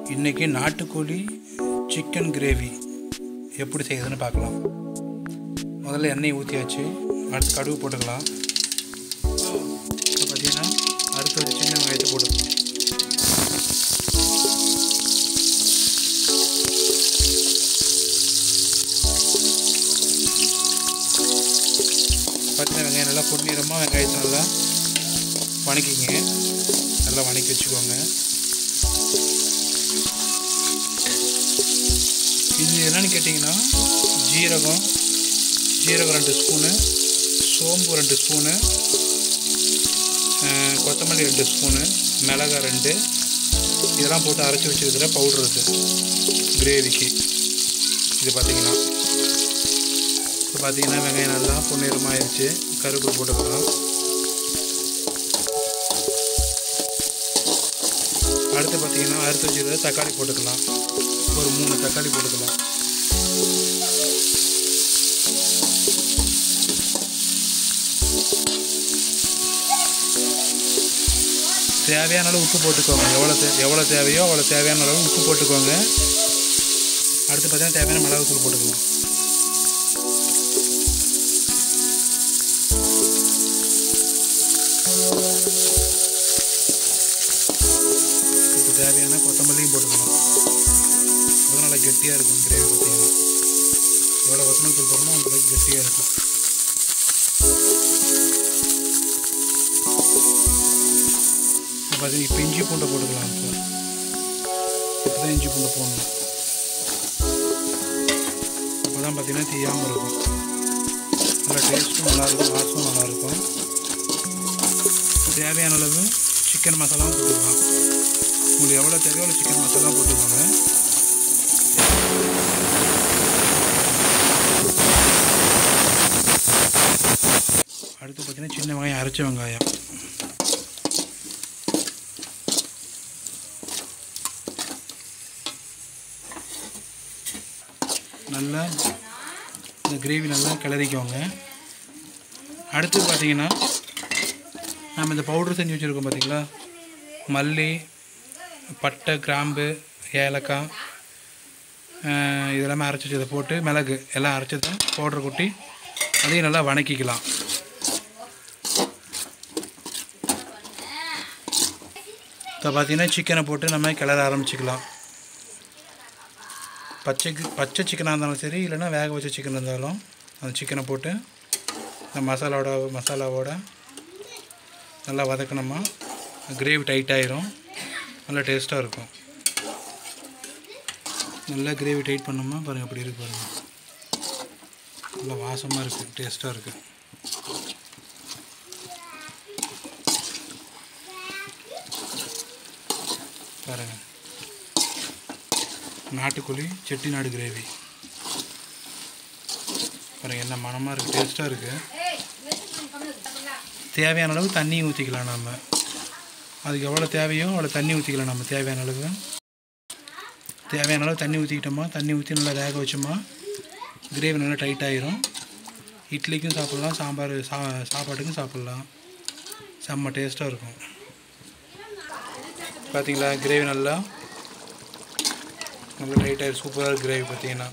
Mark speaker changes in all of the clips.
Speaker 1: இன்றைக்கி நாட்டுக்கோழி chicken gravy எப்படி செய்யுதுன்னு பார்க்கலாம். முதல்ல எண்ணெய் ஊற்றியாச்சு, அடுத்து கடுகு போட்டுக்கலாம். இப்போ பார்த்தீங்கன்னா அடுத்து ஒரு சின்ன வெங்காயத்தை போட்டுக்கலாம். பார்த்தீங்கன்னா வெங்காயம் நல்லா பொன்னிறமாக வெங்காயத்தை நல்லா வணக்கிங்க, நல்லா வணக்கி வச்சுக்கோங்க. இது என்னென்னு கேட்டிங்கன்னா ஜீரகம் 2 ஸ்பூனு, சோம்பு 2 ஸ்பூனு, கொத்தமல்லி 2 ஸ்பூனு, மிளகாய் 2, இதெல்லாம் போட்டு அரைச்சி வச்சுருக்கிற பவுட்ரு இது கிரேவிக்கு. இது பார்த்திங்கன்னா இப்போ பார்த்திங்கன்னா வெங்காயம் நல்லா பொன்னிறமாக ஆயிடுச்சு. கருவேப்பிலை போட்டுக்கலாம். அடுத்து பார்த்திங்கன்னா அறுத்து வச்சுருக்க தக்காளி போட்டுக்கலாம். ஒரு 3 தக்காளி போட்டுக்கலாம். தேவையான அளவு உப்பு போட்டுக்கோங்க. எவ்வளோ தேவையோ அவ்வளோ தேவையான அளவு உப்பு போட்டுக்கோங்க. அடுத்து பார்த்தீங்கன்னா தேவையான மிளகாத்தூள் போட்டுக்கலாம். இப்போ தேவையான கொத்தமல்லியும் போட்டுக்கலாம். அது நல்லா கெட்டியாக இருக்கும் கிரேவி. பார்த்தீங்கன்னா எவ்வளோ கொத்தமல்லி தூள் போடணும் அந்தளவுக்கு கெட்டியாக இருக்கும். பார்த்தீங்கன்னா இப்போ இஞ்சி பூண்டை போட்டுக்கலாம். இப்போ தான் இஞ்சி பூண்டை போடணும். அப்போ தான் பார்த்தீங்கன்னா தீயாமல் இருக்கும். நல்லா டேஸ்ட்டும் நல்லாயிருக்கும், வாசமும் நல்லாயிருக்கும். தேவையான அளவு சிக்கன் மசாலாவும் போட்டுக்கலாம். உங்களுக்கு எவ்வளோ தேவையோ அவ்வளோ சிக்கன் மசாலா போட்டுக்கோங்க. அடுத்து பார்த்தீங்கன்னா சின்ன வெங்காயம், அரைச்ச வெங்காயம். நல்லா இந்த கிரேவி நல்லா கிளறிக்கோங்க. அடுத்து பார்த்திங்கன்னா நம்ம இந்த பவுட்ரு செஞ்சு வச்சுருக்கோம் பார்த்திங்களா, மல்லி, பட்டை, கிராம்பு, ஏலக்காய் இதெல்லாமே அரைச்சி வச்சதை போட்டு, மிளகு எல்லாம் அரைச்சதை பவுட்ரு கொட்டி அதையும் நல்லா வணக்கிக்கலாம். இப்போ பார்த்திங்கன்னா சிக்கனை போட்டு நம்ம கிளற ஆரம்பிச்சிக்கலாம். பச்சை சிக்கனாக இருந்தாலும் சரி, இல்லைன்னா வேக வச்ச சிக்கன் இருந்தாலும் அந்த சிக்கனை போட்டு இந்த மசாலாவோட நல்லா வதக்கணுமா கிரேவி டைட் ஆயிரும். நல்லா டேஸ்ட்டாக இருக்கும். நல்லா கிரேவி டைட் பண்ணோமா பாருங்கள், அப்படி இருக்கு பாருங்கள். நல்லா வாசமாக இருக்குது, டேஸ்ட்டாக இருக்குது. பாருங்கள், நாட்டுக்கோழி செட்டிநாடு கிரேவி பாருங்கள், என்ன மனமாக இருக்குது, டேஸ்ட்டாக இருக்குது. தேவையான அளவு தண்ணி ஊற்றிக்கலாம். நம்ம அதுக்கு எவ்வளோ தேவையோ அவ்வளோ தண்ணி ஊற்றிக்கலாம். நம்ம தேவையான அளவு தண்ணி ஊற்றிக்கிட்டோமா, தண்ணி ஊற்றி நல்லா வேக வச்சோமா கிரேவி நல்லா டைட் ஆகிரும். இட்லிக்கும் சாப்பிட்லாம், சாப்பாட்டுக்கும் சாப்பிட்லாம். செம்ம டேஸ்ட்டாக இருக்கும். பார்த்தீங்களா, கிரேவி நல்லா டைட் ஆகிடும். சூப்பராக கிரேவி பார்த்தீங்கன்னா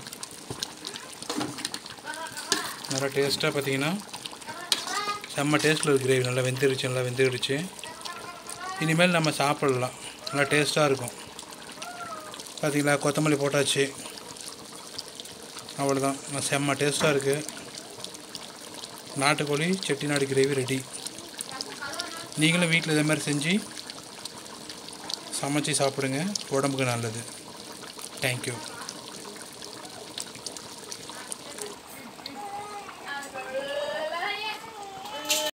Speaker 1: நல்லா டேஸ்ட்டாக. பார்த்தீங்கன்னா செம்ம டேஸ்ட்டில் இருக்குது கிரேவி. நல்லா வெந்துடுச்சு. இனிமேல் நம்ம சாப்பிட்லாம். நல்லா டேஸ்ட்டாக இருக்கும். பார்த்தீங்களா, கொத்தமல்லி போட்டாச்சு. அவ்வளோதான், செம்ம டேஸ்ட்டாக இருக்குது. நாட்டுக்கோழி செட்டிநாடு கிரேவி ரெடி. நீங்களும் வீட்டில் இதே மாதிரி செஞ்சு சமைச்சி சாப்பிடுங்க, உடம்புக்கு நல்லது. தேங்க்யூ.